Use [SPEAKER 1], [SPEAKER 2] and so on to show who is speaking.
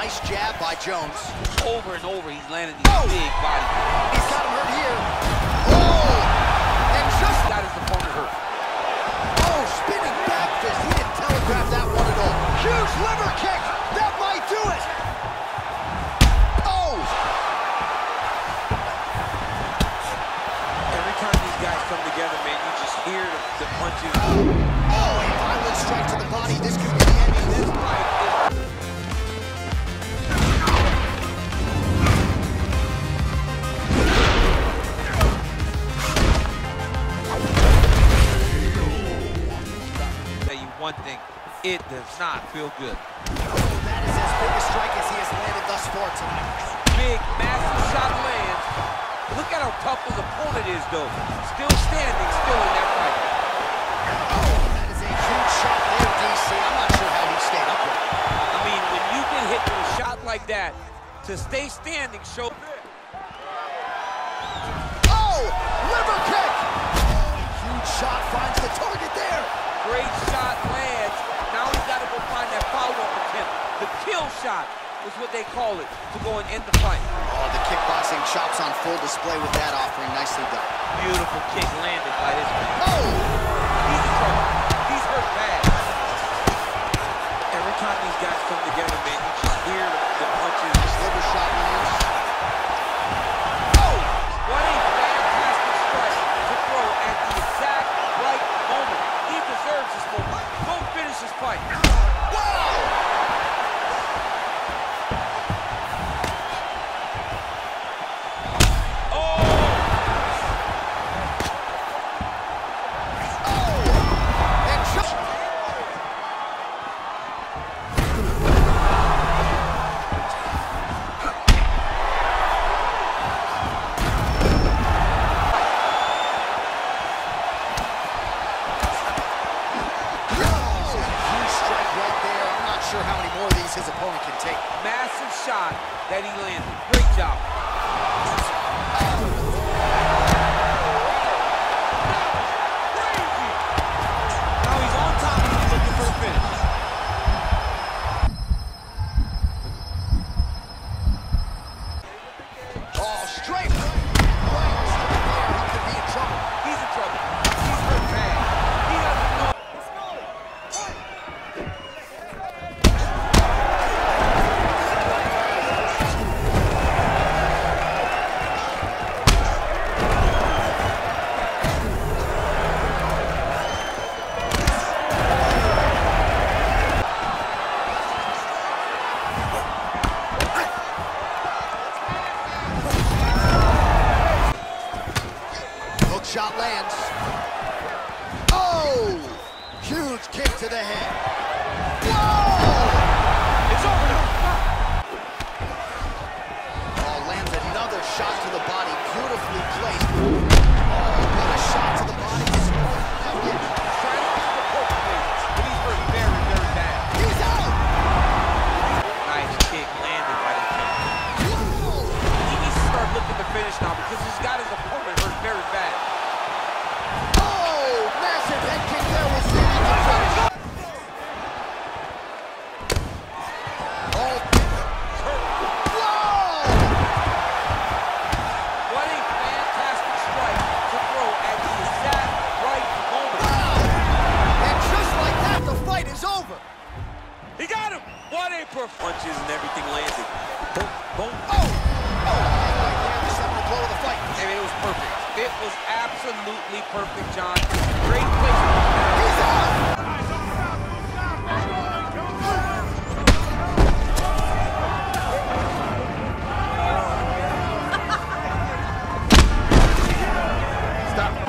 [SPEAKER 1] Nice jab by Jones.
[SPEAKER 2] Over and over, he's landing these big body kicks.
[SPEAKER 1] He's got him hurt here. Oh! And just
[SPEAKER 2] got his opponent hurt.
[SPEAKER 1] Oh, spinning back fist. He didn't telegraph that one at all. Huge liver kick. That might do it. Oh!
[SPEAKER 3] Every time these guys come together, man, you just hear the punches.
[SPEAKER 1] Oh, a violent strike to the body. This could be the end of this fight.
[SPEAKER 2] One thing, it does not feel good.
[SPEAKER 1] That is as big a strike as he has landed thus far tonight.
[SPEAKER 2] Big, massive shot lands. Look at how tough his opponent is, though. Still standing, still in that fight.
[SPEAKER 1] Oh, that is a huge shot there, DC. I'm not sure how he stayed up with it.
[SPEAKER 2] I mean, when you get hit with a shot like that, to stay standing, show.
[SPEAKER 1] Oh, liver kick! Oh, a huge shot finds the target there.
[SPEAKER 2] Great shot lands. Now he's got to go find that follow-up attempt. The kill shot is what they call it, to go and end the fight.
[SPEAKER 1] Oh, the kickboxing chops on full display with that offering. Nicely done.
[SPEAKER 2] Beautiful kick landed by this man.
[SPEAKER 1] Oh!
[SPEAKER 2] He's in trouble. He's hurt bad.
[SPEAKER 3] Every time these guys come together, man, you just hear the punches.
[SPEAKER 1] This liver shot lands.
[SPEAKER 2] Oh! What a fantastic strike to throw at the exact right moment. He deserves this moment. Go finish this fight.
[SPEAKER 1] Wow! How many more of these his opponent can take.
[SPEAKER 2] Massive shot that he landed. Great job. Crazy. Now he's on top and he's looking for a finish.
[SPEAKER 1] Oh, straight right. He could be in trouble.
[SPEAKER 2] He's in trouble. He's hurt bad. He doesn't know.
[SPEAKER 1] Shot lands. Oh! Huge kick to the head. Whoa!
[SPEAKER 2] It's over now.
[SPEAKER 1] Oh, lands another shot to the body. Beautifully placed. Oh, what a shot to the body.
[SPEAKER 2] Trying to the poke face, but he's hurt very, very bad.
[SPEAKER 1] He's out!
[SPEAKER 2] Nice kick landed by the champ. He needs to start looking to finish now because he's got his opponent hurt very bad.
[SPEAKER 1] Massive head kick there was leading to finish. Oh, whoa!
[SPEAKER 2] What a fantastic strike to throw at the exact right moment.
[SPEAKER 1] Wow! And just like that, the fight is over.
[SPEAKER 2] He got him! What a
[SPEAKER 3] Punches and everything landed. Boom, boom.
[SPEAKER 1] Oh! Oh! Right there, the seminal blow of the fight.
[SPEAKER 2] I mean, it was perfect. It was absolutely perfect, John. Great placement.
[SPEAKER 1] He's out! Stop.